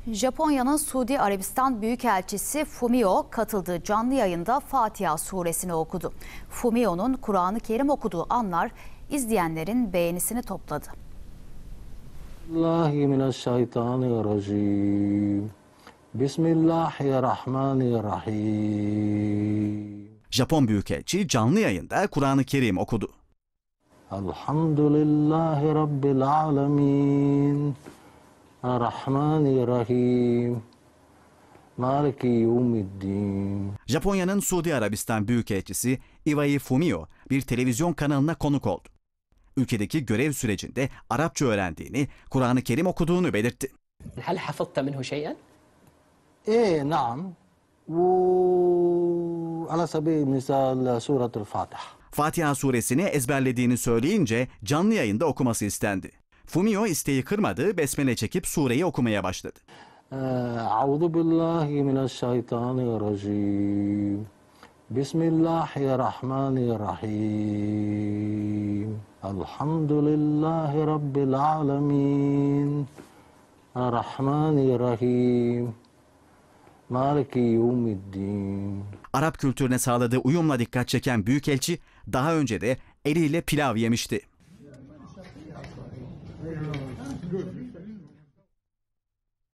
Japonya'nın Suudi Arabistan Büyükelçisi Fumio katıldığı canlı yayında Fatiha suresini okudu. Fumio'nun Kur'an-ı Kerim okuduğu anlar izleyenlerin beğenisini topladı. Bismillahirrahmanirrahim. Japon Büyükelçi canlı yayında Kur'an-ı Kerim okudu. Elhamdülillahi Rabbil alemin. Errahmanirrahim. Maliki yevmiddin. Japonya'nın Suudi Arabistan Büyükelçisi Iwai Fumio bir televizyon kanalına konuk oldu. Ülkedeki görev sürecinde Arapça öğrendiğini, Kur'an-ı Kerim okuduğunu belirtti. هل حفظت منه شيئا؟ نعم. على سبيل المثال سورة الفاتحة. Fatiha suresini ezberlediğini söyleyince canlı yayında okuması istendi. Fumio isteği kırmadı, besmele çekip sureyi okumaya başladı. Euzu billahi mineşşeytanirracim. Bismillahirrahmanirrahim. Elhamdülillahi Rabbil alemin. Errahmanirrahim. Maliki yevmiddin. Arap kültürüne sağladığı uyumla dikkat çeken Büyükelçi daha önce de eliyle pilav yemişti.